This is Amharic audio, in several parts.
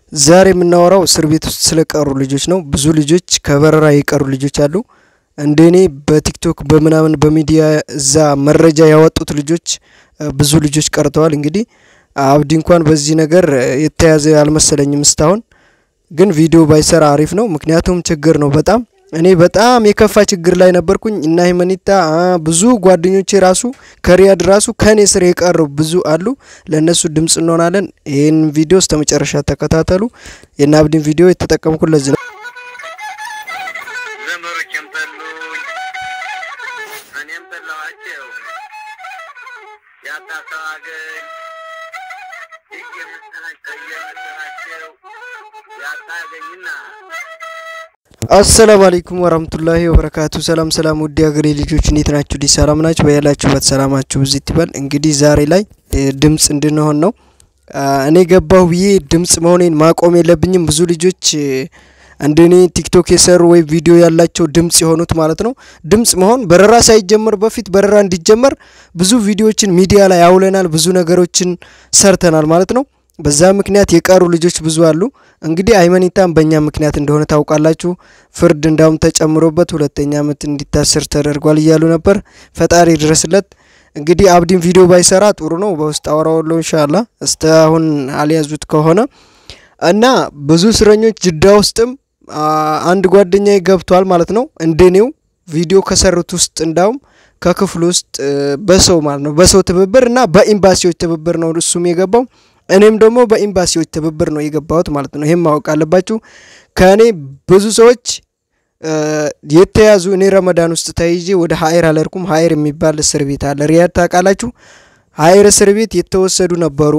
ዛሬ የምናወራው እስር ቤት ውስጥ ስለቀሩ ልጆች ነው። ብዙ ልጆች ከበረራ የቀሩ ልጆች አሉ። እንደኔ በቲክቶክ በመናምን በሚዲያ እዛ መረጃ ያወጡት ልጆች ብዙ ልጆች ቀርተዋል። እንግዲህ አብዲ እንኳን በዚህ ነገር የተያዘ አልመሰለኝም እስካሁን። ግን ቪዲዮ ባይሰራ አሪፍ ነው። ምክንያቱም ችግር ነው በጣም እኔ በጣም የከፋ ችግር ላይ ነበርኩኝ እና ሂመኒታ ብዙ ጓደኞቼ ራሱ ከሪያድ ራሱ ከኔ ስር የቀሩ ብዙ አሉ። ለነሱ ድምጽ እንሆናለን። ይሄን ቪዲዮ እስከመጨረሻ ተከታተሉ። የና አብዲን ቪዲዮ የተጠቀምኩት ለዚህ ነው። ዘመሮችም ጠሉኝ እኔም ጠላኋቸው ያጣሳገኝ እየመሰላቸው ያጣገኝና አሰላሙ አለይኩም ወራህመቱላሂ ወበረካቱ። ሰላም ውድ ያገሬ ልጆች እንዴት ናችሁ? ሰላም ናችሁ? በያላችሁበት ሰላማችሁ ብዚት ይበል። እንግዲህ ዛሬ ላይ ድምጽ እንድንሆን ነው እኔ ገባው ብዬ ድምጽ መሆኔን ማቆም የለብኝም። ብዙ ልጆች እንደኔ ቲክቶክ የሰሩ ወይ ቪዲዮ ያላቸው ድምጽ የሆኑት ማለት ነው። ድምጽ መሆን በረራ ሳይጀመር በፊት በረራ እንዲጀመር ብዙ ቪዲዮዎችን ሚዲያ ላይ አውለናል፣ ብዙ ነገሮችን ሰርተናል ማለት ነው። በዛ ምክንያት የቀሩ ልጆች ብዙ አሉ። እንግዲህ ሂመኒታም በእኛ ምክንያት እንደሆነ ታውቃላችሁ። ፍርድ እንዳውም ተጨምሮበት 2ኛ አመት እንዲታሰር ተደርጓል ይያሉ ነበር። ፈጣሪ ድረስለት። እንግዲህ አብዲን ቪዲዮ ባይሰራ ጥሩ ነው። በውስጥ አወራውለው ኢንሻአላህ እስታሁን አልያዙት ከሆነ እና ብዙ እስረኞች ጅዳ ውስጥም አንድ ጓደኛዬ ገብቷል ማለት ነው። እንደኔው ቪዲዮ ከሰሩት ውስጥ እንዳውም ከክፍሉ ውስጥ በሰው ማለት ነው በሰው ትብብር እና በኤምባሲዎች ትብብር ነው እሱም የገባው። እኔም ደግሞ በኤምባሲዎች ትብብር ነው የገባሁት ማለት ነው። ይሄም ማወቅ አለባችሁ። ከኔ ብዙ ሰዎች የተያዙ እኔ ረመዳን ውስጥ ተይዤ ወደ ሀይር አለርኩም። ሀይር የሚባል እስር ቤት አለ ሪያድ ታውቃላችሁ። ሀይር እስር ቤት የተወሰዱ ነበሩ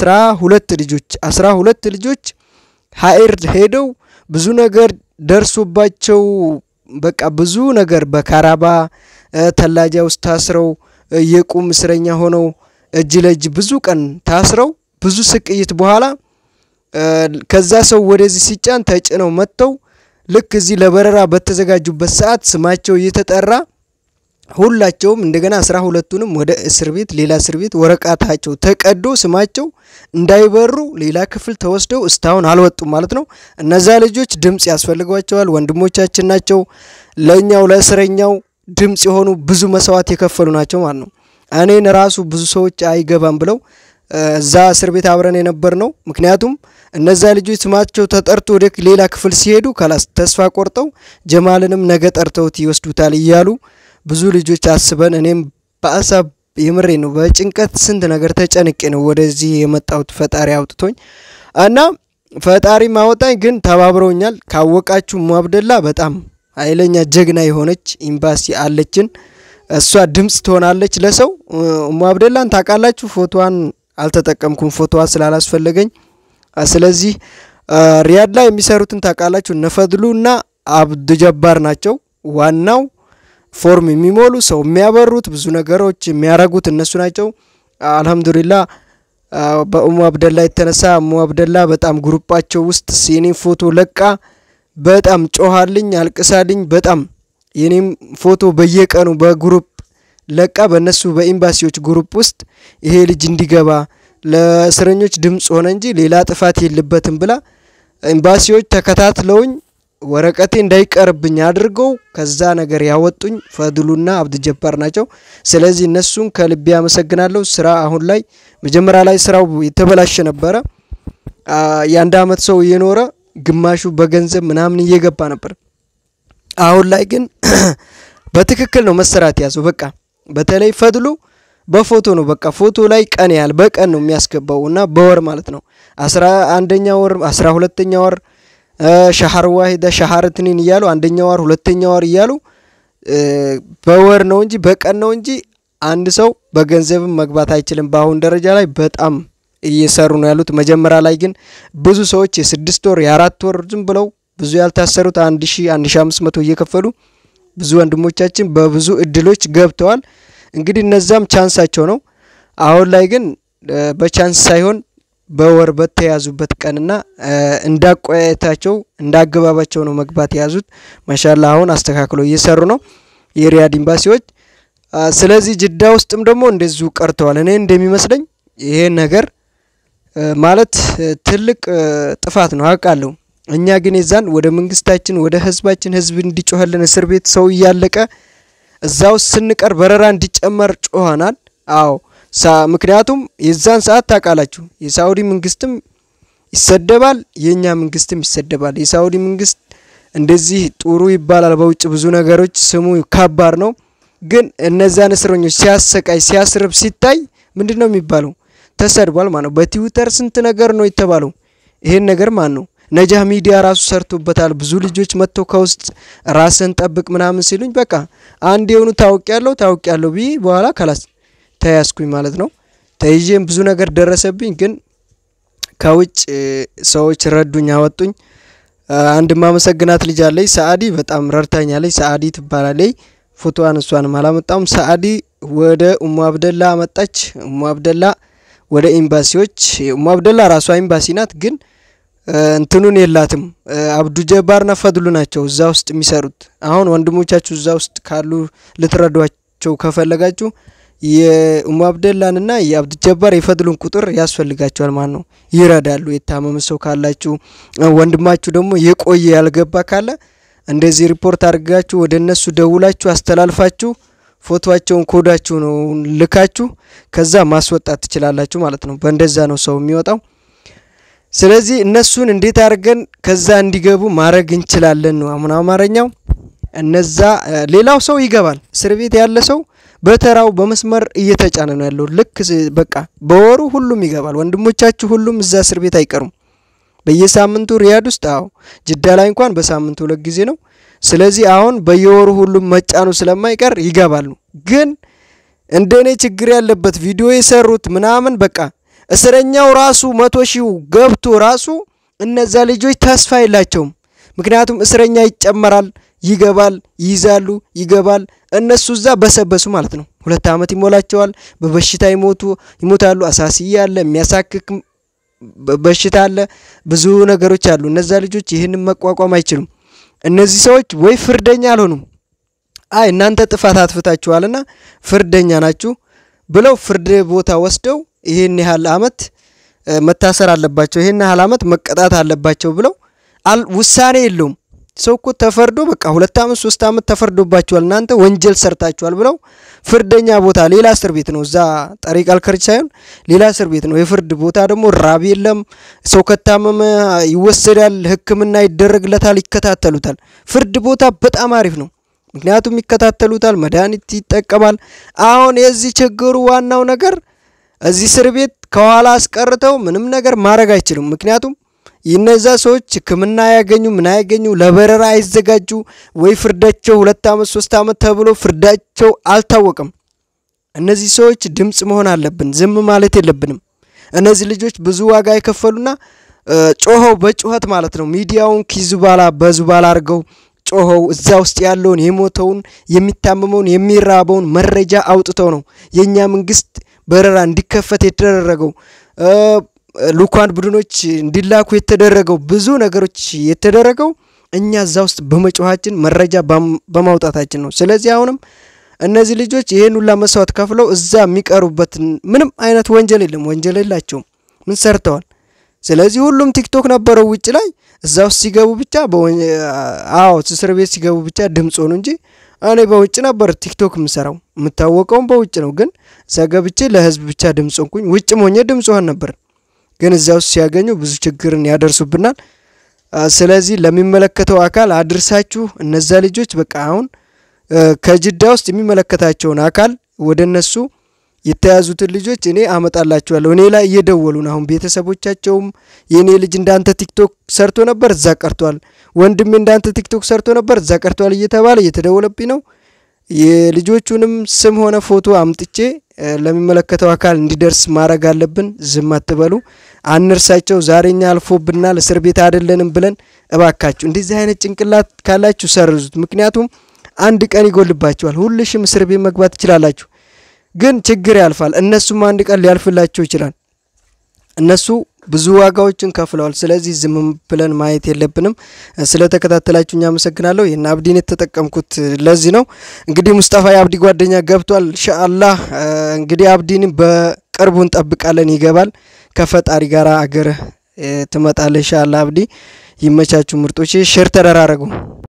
12 ልጆች ሀይር ሄደው ብዙ ነገር ደርሶባቸው በቃ ብዙ ነገር በካራባ ተላጃ ውስጥ ታስረው የቁም እስረኛ ሆነው እጅ ለእጅ ብዙ ቀን ታስረው ብዙ ስቅይት በኋላ ከዛ ሰው ወደዚህ ሲጫን ተጭነው መጥተው ልክ እዚህ ለበረራ በተዘጋጁበት ሰዓት ስማቸው እየተጠራ ሁላቸውም እንደገና 12ቱንም ወደ እስር ቤት ሌላ እስር ቤት ወረቀታቸው ተቀዶ ስማቸው እንዳይበሩ ሌላ ክፍል ተወስደው እስታውን አልወጡም ማለት ነው። እነዛ ልጆች ድምጽ ያስፈልጋቸዋል። ወንድሞቻችን ናቸው። ለኛው ለእስረኛው ድምጽ የሆኑ ብዙ መስዋዕት የከፈሉ ናቸው ማለት ነው። እኔን ራሱ ብዙ ሰዎች አይገባም ብለው እዛ እስር ቤት አብረን የነበር ነው። ምክንያቱም እነዛ ልጆች ስማቸው ተጠርቶ ወደ ሌላ ክፍል ሲሄዱ ካላስ ተስፋ ቆርጠው ጀማልንም ነገ ጠርተውት ይወስዱታል ይያሉ ብዙ ልጆች አስበን እኔም በአሳብ የምሬ ነው በጭንቀት ስንት ነገር ተጨንቄ ነው ወደዚህ የመጣሁት ፈጣሪ አውጥቶኝ እና ፈጣሪ ማወጣኝ ግን ተባብረውኛል። ካወቃችሁ ሙአብደላ በጣም ኃይለኛ ጀግና የሆነች ኤምባሲ አለችን። እሷ ድምጽ ትሆናለች ለሰው። ሙአብደላን ታውቃላችሁ። ፎቶዋን አልተጠቀምኩም ፎቶዋ ስላላስፈልገኝ። ስለዚህ ሪያድ ላይ የሚሰሩትን ታውቃላችሁ። ነፈድሉና አብዱ ጀባር ናቸው ዋናው ፎርም የሚሞሉ ሰው የሚያበሩት ብዙ ነገሮች የሚያረጉት እነሱ ናቸው። አልহামዱሊላህ በሙአብደላ የተነሳ ሙአብደላ በጣም ግሩፓቸው ውስጥ የኔ ፎቶ ለቃ በጣም ጮሃልኝ አልቅሳልኝ። በጣም የኔም ፎቶ በየቀኑ በግሩፕ ለቃ በእነሱ በኤምባሲዎች ግሩፕ ውስጥ ይሄ ልጅ እንዲገባ ለእስረኞች ድምጽ ሆነ እንጂ ሌላ ጥፋት የለበትም ብላ ኤምባሲዎች ተከታትለውኝ ወረቀቴ እንዳይቀርብኝ አድርገው ከዛ ነገር ያወጡኝ ፈድሉና አብዱ ጀባር ናቸው። ስለዚህ እነሱን ከልብ ያመሰግናለሁ። ስራ አሁን ላይ መጀመሪያ ላይ ስራው የተበላሸ ነበር። የአንድ አመት ሰው የኖረ ግማሹ በገንዘብ ምናምን እየገባ ነበር። አሁን ላይ ግን በትክክል ነው መሰራት ያዘው። በቃ በተለይ ፈድሉ በፎቶ ነው በቃ ፎቶ ላይ ቀን ያል በቀን ነው የሚያስገባውና በወር ማለት ነው 11ኛ ወር 12ኛ ወር شهر واحد شهر اثنين ይያሉ አንደኛ ወር ሁለተኛ ወር ይያሉ በወር ነው እንጂ በቀን ነው እንጂ አንድ ሰው በገንዘብ መግባት አይችልም። በአሁን ደረጃ ላይ በጣም እየሰሩ ነው ያሉት። መጀመሪያ ላይ ግን ብዙ ሰዎች የ6 ወር የ4 ወር ዝም ብለው ብዙ ያልታሰሩት 1000 1500 እየከፈሉ ብዙ ወንድሞቻችን በብዙ እድሎች ገብተዋል። እንግዲህ እነዛም ቻንሳቸው ነው። አሁን ላይ ግን በቻንስ ሳይሆን በወር በተያዙበት ቀንና እንዳቆያታቸው እንዳገባባቸው ነው መግባት ያዙት። ማሻአላህ አሁን አስተካክለው እየሰሩ ነው የሪያድ ኤምባሲዎች። ስለዚህ ጅዳ ውስጥም ደግሞ እንደዚሁ ቀርተዋል። እኔ እንደሚመስለኝ ይሄ ነገር ማለት ትልቅ ጥፋት ነው አውቃለሁ እኛ ግን የዛን ወደ መንግስታችን ወደ ህዝባችን ህዝብ እንዲጮህልን እስር ቤት ሰው ያለቀ እዛው ስንቀር በረራ እንዲጨመር ጮሃናል አዎ ምክንያቱም የዛን ሰዓት ታቃላችሁ የሳውዲ መንግስትም ይሰደባል የኛ መንግስትም ይሰደባል የሳውዲ መንግስት እንደዚህ ጥሩ ይባላል በውጭ ብዙ ነገሮች ስሙ ከባድ ነው ግን እነዛን እስረኞች ሲያሰቃይ ሲያስርብ ሲታይ ምንድነው የሚባለው ተሰድቧል ማለት ነው በትዊተር ስንት ነገር ነው የተባለው ይሄን ነገር ማን ነው ነጃህ ሚዲያ ራሱ ሰርቶበታል ብዙ ልጆች መጥተው ከውስጥ ራስን ጠብቅ ምናምን ሲሉኝ በቃ አንድ የሆኑ ታውቂያለሁ ቢ በኋላ ከላስ ተያስኩኝ ማለት ነው ተይጄም ብዙ ነገር ደረሰብኝ ግን ከውጭ ሰዎች ረዱኝ አወጡኝ አንድ ማመሰግናት ልጅ አለኝ ሰዓዲ በጣም ረርታኛለች ሰዓዲ ትባላለች ፎቶዋን እሷን ማላመጣም ሰዓዲ ወደ ኡሙ አብደላ መጣች ኡሙ አብደላ ወደ ኤምባሲዎች ኡሙ አብደላ ራሷ ኤምባሲ ናት ግን እንትኑን የላትም አብዱ ጀባርና ፈድሉ ናቸው እዛ ውስጥ የሚሰሩት አሁን ወንድሞቻችሁ እዛ ውስጥ ካሉ ልትረዷቸው ከፈለጋችሁ የኡሙ አብደላንና የአብዱ ጀባር የፈድሉን ቁጥር ያስፈልጋቸዋል ማለት ነው ይረዳሉ የታመመ ሰው ካላችሁ ወንድማችሁ ደግሞ የቆየ ያልገባ ካለ እንደዚህ ሪፖርት አድርጋችሁ ወደነሱ ደውላችሁ አስተላልፋችሁ ፎቶዋቸውን ኮዳችሁ ነው ልካችሁ ከዛ ማስወጣት ትችላላችሁ ማለት ነው በእንደዛ ነው ሰው የሚወጣው ስለዚህ እነሱን እንዴት አድርገን ከዛ እንዲገቡ ማረግ እንችላለን ነው አማርኛው እነዛ ሌላው ሰው ይገባል እስር ቤት ያለ ሰው በተራው በመስመር እየተጫነ ነው ያለው ልክ በቃ በወሩ ሁሉም ይገባል ወንድሞቻችሁ ሁሉም እዛ እስር ቤት አይቀሩም በየሳምንቱ ሪያድ ውስጥ አው ጅዳ ላይ እንኳን በሳምንቱ ሁለት ጊዜ ነው ስለዚህ አሁን በየወሩ ሁሉም መጫኑ ስለማይቀር ይገባሉ ግን እንደኔ ችግር ያለበት ቪዲዮ የሰሩት ምናምን በቃ እስረኛው ራሱ 100 ሺው ገብቶ ራሱ እነዛ ልጆች ተስፋ ይላቸውም ምክንያቱም እስረኛ ይጨመራል ይገባል ይዛሉ ይገባል እነሱ እዛ በሰበሱ ማለት ነው 2 አመት ይሞላቸዋል በበሽታ ይሞታሉ አሳሲያ አለ የሚያሳክክ በሽታ አለ ብዙ ነገሮች አሉ እነዛ ልጆች ይሄንን መቋቋም አይችሉም እነዚህ ሰዎች ወይ ፍርደኛ አልሆኑም አይ እናንተ ጥፋት አጥፍታችኋልና ፍርደኛ ናችሁ ብለው ፍርድ ቦታ ወስደው ይሄን ያህል አመት መታሰር አለባቸው ይሄን ያህል አመት መቀጣት አለባቸው ብለው ውሳኔ የለውም ሰውኩ ተፈርዶ በቃ 2 አመት 3 አመት ተፈርዶባቸዋል እናንተ ወንጀል ሰርታችኋል ብለው ፍርደኛ ቦታ ሌላ እስር ቤት ነው እዛ ጠሪቅ አልከርች ሳይሆን ሌላ እስር ቤት ነው የፍርድ ቦታ ደግሞ ራብ የለም ሰው ከታመመ ይወሰዳል ህክምና ይደረግለታል ይከታተሉታል ፍርድ ቦታ በጣም አሪፍ ነው ምክንያቱም ይከታተሉታል መድኃኒት ይጠቀማል አሁን የዚህ ችግሩ ዋናው ነገር እዚህ እስር ቤት ከኋላ አስቀርተው ምንም ነገር ማረግ አይችሉም ምክንያቱም ይነዛ ሰዎች ህክምና ያገኙ ምን ያገኙ ለበረራ አይዘጋጁ ወይ ፍርዳቸው 2 አመት 3 አመት ተብሎ ፍርዳቸው አልታወቀም እነዚህ ሰዎች ድምጽ መሆን አለብን ዝም ማለት የለብንም እነዚህ ልጆች ብዙ ዋጋ ይከፈሉና ጮኸው በጩኸት ማለት ነው ሚዲያውን ኪዙባላ በዙባላ አርገው ጮኸው እዛ ውስጥ ያለውን የሞተውን የሚታመመውን የሚራበውን መረጃ አውጥተው ነው የኛ መንግስት በረራ እንዲከፈት የተደረገው ሉካን ቡድኖች እንዲላኩ የተደረገው ብዙ ነገሮች የተደረገው እኛ እዛ ውስጥ በመጮሃችን መረጃ በማውጣታችን ነው ስለዚህ አሁንም እነዚህ ልጆች ይሄን ሁሉ መስዋዕት ከፍለው እዛ የሚቀሩበት ምንም አይነት ወንጀል የለም ወንጀል የላቸው ምን ሰርተዋል ስለዚህ ሁሉም ቲክቶክ ነበረው ውጭ ላይ እዛው ሲገቡ ብቻ አዎ እስር ቤት ሲገቡ ብቻ ድምጽ ሆኑ እንጂ እኔ በውጭ ነበር ቲክቶክ ምሰራው ምታወቀው በውጭ ነው ግን ዘገብቼ ለህዝብ ብቻ ድምጽ ሆንኩኝ ውጭ ሞኘ ድምጽ ሆን ነበር ግን እዛው ሲያገኙ ብዙ ችግርን ያደርሱብናል ስለዚህ ለሚመለከተው አካል አድርሳችሁ እነዛ ልጆች በቃ አሁን ከጅዳ ውስጥ የሚመለከታቸውን አካል ወደነሱ የተያዙትን ልጆች እኔ አመጣላችኋለሁ እኔ ላይ እየደወሉ ነው አሁን ቤተሰቦቻቸውም የኔ ልጅ እንዳንተ ቲክቶክ ሰርቶ ነበር እዛ ቀርቷል ወንድሜ እንዳንተ ቲክቶክ ሰርቶ ነበር እዛ ቀርቷል እየተባለ እየተደወለብኝ ነው የልጆቹንም ስም ሆነ ፎቶ አምጥቼ ለሚመለከተው አካል እንዲደርስ ማረግ አለብን ዝም አትበሉ አንርሳቸው ዛሬኛ አልፎብናል እስር ቤት አይደለንም ብለን እባካችሁ እንደዚህ አይነት ጭንቅላት ካላችሁ ሰርዙት ምክንያቱም አንድ ቀን ይጎልባችኋል ሁሉሽም እስር ቤት መግባት ይችላልላችሁ ግን ችግር ያልፋል እነሱም አንድ ቀን ሊያልፍላቸው ይችላል እነሱ ብዙ ዋጋዎችን ከፍለዋል ስለዚህ ዝም ብለን ማየት የለብንም ስለተከታተላችሁኛ አመሰግናለሁ የና አብዲን ተጠቀምኩት ለዚህ ነው እንግዲህ ሙስጣፋ የአብዲ ጓደኛ ገብቷል ኢንሻአላህ እንግዲህ አብዲን በቅርቡ እንጠብቃለን ይገባል ከፈጣሪ ጋር አገር ትመጣለህ ኢንሻአላህ አብዲ ይመቻቹ ምርጦቼ ሼር ተደራረጉ